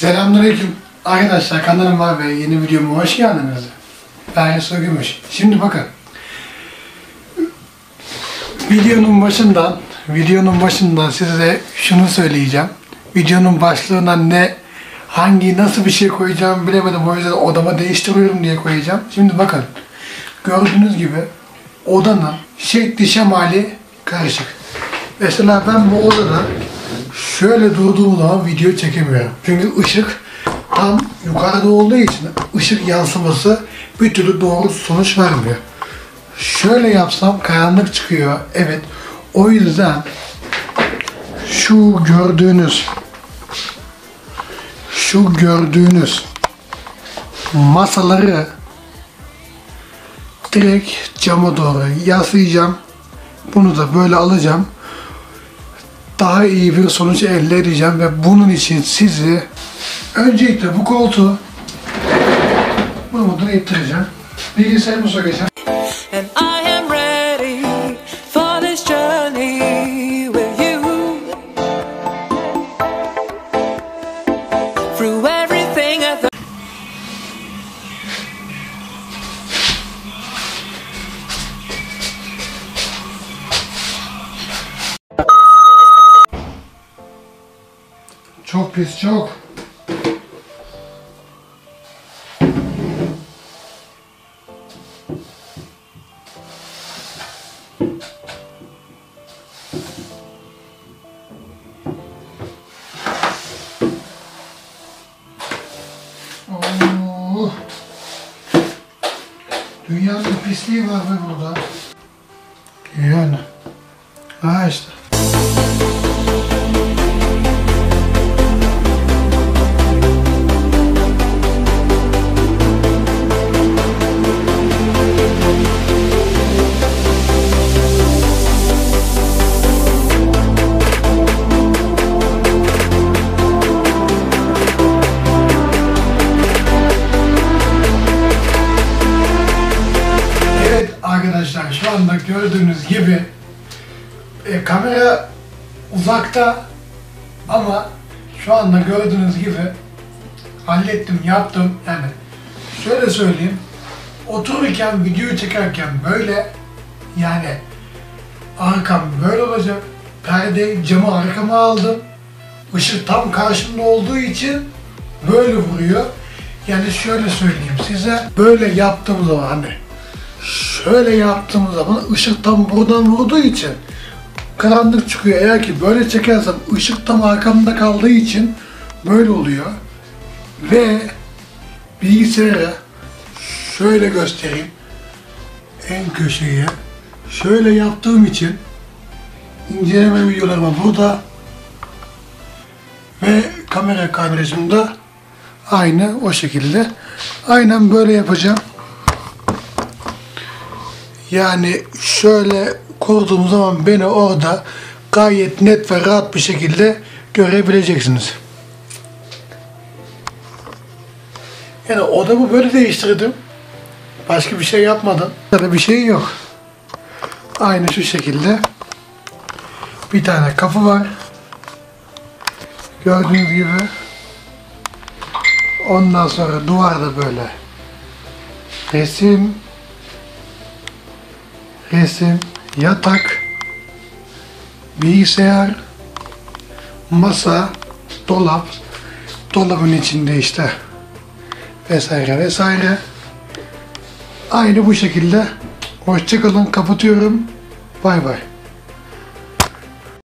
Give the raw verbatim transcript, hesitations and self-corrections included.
Selamünaleyküm arkadaşlar, kanalıma ve yeni videoma hoş geldiniz. Ben Yusuf Gümüş. Şimdi bakın, videonun başından videonun başından size şunu söyleyeceğim. Videonun başlığına ne, hangi, nasıl bir şey koyacağımı bilemedim. O yüzden odama değiştiriyorum diye koyacağım. Şimdi bakın, gördüğünüz gibi odanın şekli şemali karışık. Mesela ben bu odada şöyle durduğum zaman video çekemiyorum. Çünkü ışık tam yukarıda olduğu için ışık yansıması bir türlü doğru sonuç vermiyor. Şöyle yapsam karanlık çıkıyor. Evet. O yüzden şu gördüğünüz şu gördüğünüz masaları direkt cama doğru yaslayacağım. Bunu da böyle alacağım. Daha iyi bir sonuç elde edeceğim ve bunun için sizi öncelikle bu koltuğu bunu da ittireceğim. Bilgisayarımı sokacağım. And I am ready for this journey with you. Through everything I thought. Çok pis, çok. Oo. Dünyanın pisliği var be burada. Yani. Ha işte. Arkadaşlar, şu anda gördüğünüz gibi e, kamera uzakta ama şu anda gördüğünüz gibi hallettim, yaptım. Yani şöyle söyleyeyim, otururken, video çekerken böyle, yani arkam böyle olacak. Perde, camı arkama aldım. Işık tam karşımda olduğu için böyle vuruyor. Yani şöyle söyleyeyim size, böyle yaptığım zaman hani şöyle yaptığım zaman ışık tam buradan vurduğu için karanlık çıkıyor. Eğer ki böyle çekersem ışık tam arkamda kaldığı için böyle oluyor. Ve bilgisayarı şöyle göstereyim. En köşeye şöyle yaptığım için inceleme videolarıma burada ve kamera kadrajımda aynı o şekilde. Aynen böyle yapacağım. Yani şöyle kurduğum zaman beni orada gayet net ve rahat bir şekilde görebileceksiniz. Yani odamı böyle değiştirdim. Başka bir şey yapmadım. Burada bir şey yok. Aynı şu şekilde. Bir tane kapı var. Gördüğünüz gibi. Ondan sonra duvarda böyle resim, resim, yatak, bilgisayar, masa, dolap, dolabın içinde işte vesaire vesaire. Aynı bu şekilde. Hoşça kalın, kapatıyorum. Bay bay.